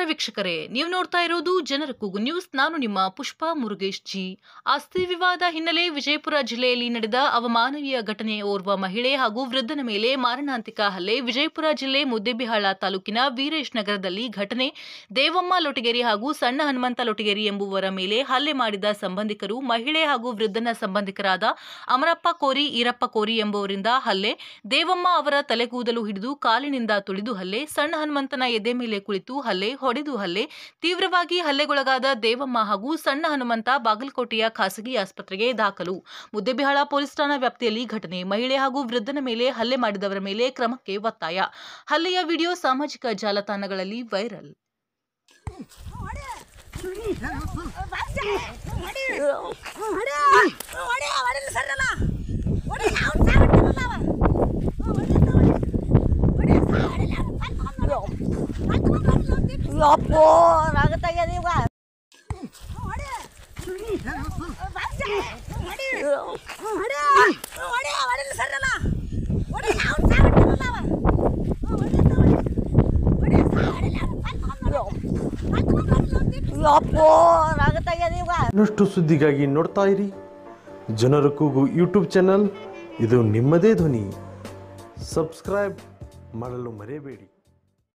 ವೀಕ್ಷಕರೇ, ನೀವು ನೋಡ್ತಾ ಇರೋದು ಜನರ ಕೂಗು ನ್ಯೂಸ್. ನಾನು ನಿಮ್ಮ ಪುಷ್ಪಾ ಮುರುಗೇಶ್ ಜಿ. ಆಸ್ತಿ ವಿವಾದ ಹಿನ್ನೆಲೆ ವಿಜಯಪುರ ಜಿಲ್ಲೆಯಲ್ಲಿ ನಡೆದ ಅಮಾನವೀಯ ಘಟನೆ. ಓರ್ವ ಮಹಿಳೆ ಹಾಗೂ ವೃದ್ಧನ ಮೇಲೆ ಮಾರಣಾಂತಿಕ ಹಲ್ಲೆ. ವಿಜಯಪುರ ಜಿಲ್ಲೆ ಮುದ್ದೇಬಿಹಾಳ ತಾಲೂಕಿನ ವೀರೇಶ್ ನಗರದಲ್ಲಿ ಘಟನೆ. ದೇವಮ್ಮ ಲೊಟಗೇರಿ ಹಾಗೂ ಸಣ್ಣ ಹನುಮಂತ ಲೊಟಗೇರಿ ಎಂಬುವರ ಮೇಲೆ ಹಲ್ಲೆ ಮಾಡಿದ ಸಂಬಂಧಿಕರು ಮಹಿಳೆ ಹಾಗೂ ವೃದ್ಧನ ಸಂಬಂಧಿಕರಾದ ಅಮರಪ್ಪ ಕೋರಿ, ಈರಪ್ಪ ಕೋರಿ ಎಂಬುವರಿಂದ ಹಲ್ಲೆ. ದೇವಮ್ಮ ಅವರ ತಲೆಗೂದಲು ಹಿಡಿದು ಕಾಲಿನಿಂದ ತುಳಿದು ಹಲ್ಲೆ. ಸಣ್ಣ ಹನುಮಂತನ ಎದೆ ಮೇಲೆ ಕುಳಿತು ಹಲ್ಲೆ, ಹೊಡೆದು ಹಲ್ಲೆ. ತೀವ್ರವಾಗಿ ಹಲ್ಲೆಗೊಳಗಾದ ದೇವಮ್ಮ ಹಾಗೂ ಸಣ್ಣ ಹನುಮಂತ ಬಾಗಲಕೋಟೆಯ ಖಾಸಗಿ ಆಸ್ಪತ್ರೆಗೆ ದಾಖಲು. ಮುದ್ದೇಬಿಹಾಳ ಪೊಲೀಸ್ ಠಾಣಾ ವ್ಯಾಪ್ತಿಯಲ್ಲಿ ಘಟನೆ. ಮಹಿಳೆ ಹಾಗೂ ವೃದ್ಧನ ಮೇಲೆ ಹಲ್ಲೆ ಮಾಡಿದವರ ಮೇಲೆ ಕ್ರಮಕ್ಕೆ ಒತ್ತಾಯ. ಹಲ್ಲೆಯ ವಿಡಿಯೋ ಸಾಮಾಜಿಕ ಜಾಲತಾಣಗಳಲ್ಲಿ ವೈರಲ್. ಇನ್ನಷ್ಟು ಸುದ್ದಿಗಾಗಿ ನೋಡ್ತಾ ಇರಿ ಜನರ ಕೂಗು ಯೂಟ್ಯೂಬ್ ಚಾನಲ್. ಇದು ನಿಮ್ಮದೇ ಧ್ವನಿ. ಸಬ್ಸ್ಕ್ರೈಬ್ ಮಾಡಲು ಮರೆಯಬೇಡಿ.